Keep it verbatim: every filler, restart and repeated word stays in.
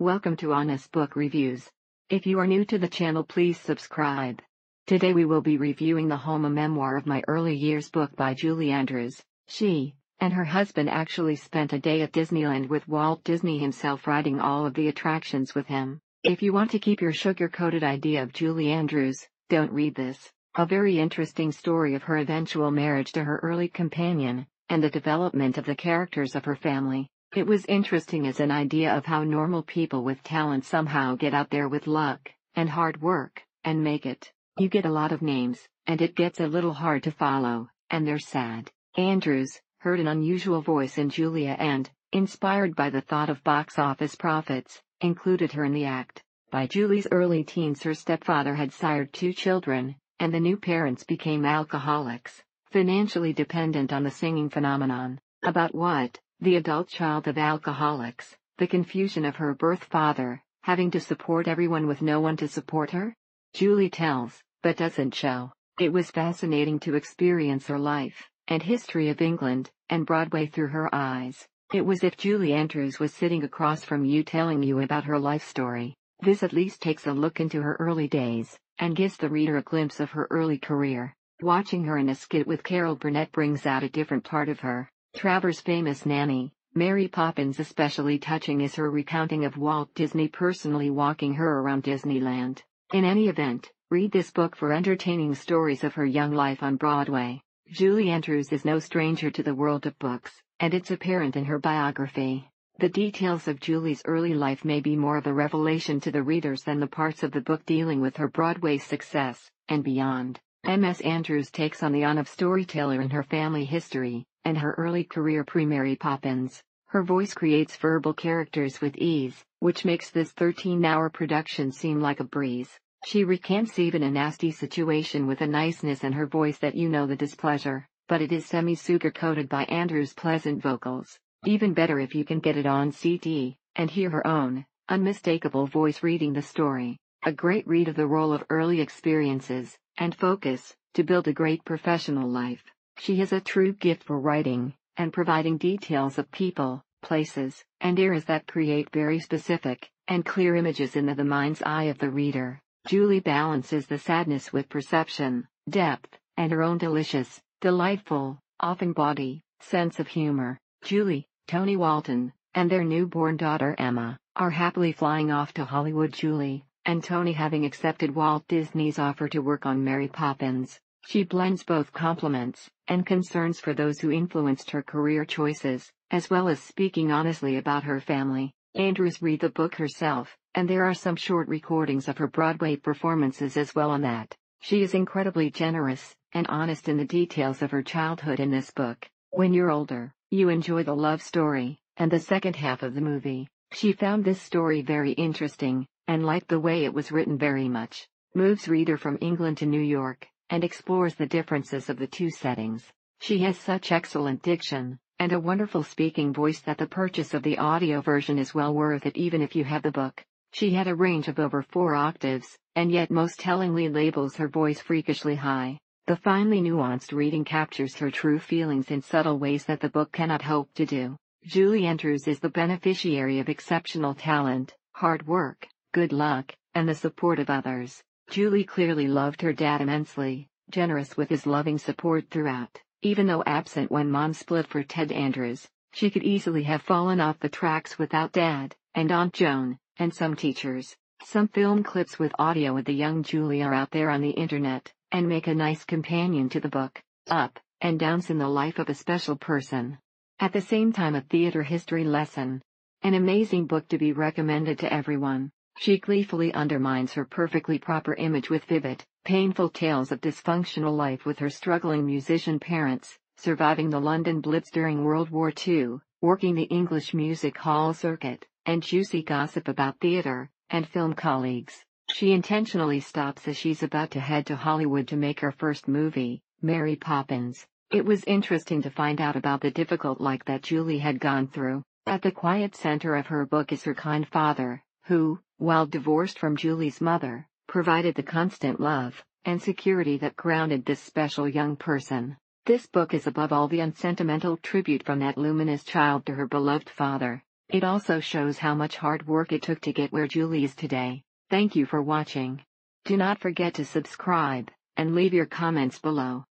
Welcome to Honest Book Reviews. If you are new to the channel, please subscribe. Today we will be reviewing the home a memoir of my early years book by Julie Andrews. She and her husband actually spent a day at Disneyland with Walt Disney himself, riding all of the attractions with him. If you want to keep your sugar-coated idea of Julie Andrews, don't read this. A very interesting story of her eventual marriage to her early companion, and the development of the characters of her family. It was interesting as an idea of how normal people with talent somehow get out there with luck and hard work and make it. You get a lot of names, and it gets a little hard to follow, and they're sad. Andrews heard an unusual voice in Julia and, inspired by the thought of box office profits, included her in the act. By Julie's early teens, her stepfather had sired two children, and the new parents became alcoholics, financially dependent on the singing phenomenon. About what? The adult child of alcoholics, the confusion of her birth father, having to support everyone with no one to support her? Julie tells, but doesn't show. It was fascinating to experience her life and history of England and Broadway through her eyes. It was as if Julie Andrews was sitting across from you telling you about her life story. This at least takes a look into her early days, and gives the reader a glimpse of her early career. Watching her in a skit with Carol Burnett brings out a different part of her. Travers' famous nanny, Mary Poppins. Especially touching is her recounting of Walt Disney personally walking her around Disneyland. In any event, read this book for entertaining stories of her young life on Broadway. Julie Andrews is no stranger to the world of books, and it's apparent in her biography. The details of Julie's early life may be more of a revelation to the readers than the parts of the book dealing with her Broadway success and beyond. Miss Andrews takes on the on of storyteller in her family history and her early career pre-Mary Poppins. Her voice creates verbal characters with ease, which makes this thirteen-hour production seem like a breeze. She recants even a nasty situation with a niceness in her voice that you know the displeasure, but it is semi-sugar-coated by Andrews' pleasant vocals. Even better if you can get it on C D, and hear her own, unmistakable voice reading the story. A great read of the role of early experiences and focus to build a great professional life. She has a true gift for writing and providing details of people, places, and eras that create very specific and clear images in the, the mind's eye of the reader. Julie balances the sadness with perception, depth, and her own delicious, delightful, often bawdy, sense of humor. Julie, Tony Walton, and their newborn daughter Emma are happily flying off to Hollywood. Julie and Tony having accepted Walt Disney's offer to work on Mary Poppins. She blends both compliments and concerns for those who influenced her career choices, as well as speaking honestly about her family. Andrews read the book herself, and there are some short recordings of her Broadway performances as well on that. She is incredibly generous and honest in the details of her childhood in this book. When you're older, you enjoy the love story and the second half of the movie. She found this story very interesting and liked the way it was written very much. Moves reader from England to New York and explores the differences of the two settings. She has such excellent diction and a wonderful speaking voice that the purchase of the audio version is well worth it even if you have the book. She had a range of over four octaves, and yet most tellingly labels her voice freakishly high. The finely nuanced reading captures her true feelings in subtle ways that the book cannot hope to do. Julie Andrews is the beneficiary of exceptional talent, hard work, good luck, and the support of others. Julie clearly loved her dad immensely, generous with his loving support throughout. Even though absent when Mom split for Ted Andrews, she could easily have fallen off the tracks without Dad, and Aunt Joan, and some teachers. Some film clips with audio of the young Julie are out there on the internet, and make a nice companion to the book. Up and downs in the life of a special person. At the same time, a theater history lesson. An amazing book to be recommended to everyone. She gleefully undermines her perfectly proper image with vivid, painful tales of dysfunctional life with her struggling musician parents, surviving the London Blitz during World War Two, working the English music hall circuit, and juicy gossip about theater and film colleagues. She intentionally stops as she's about to head to Hollywood to make her first movie, Mary Poppins. It was interesting to find out about the difficult life that Julie had gone through. At the quiet center of her book is her kind father, who, while divorced from Julie's mother, provided the constant love and security that grounded this special young person. This book is above all the unsentimental tribute from that luminous child to her beloved father. It also shows how much hard work it took to get where Julie is today. Thank you for watching. Do not forget to subscribe and leave your comments below.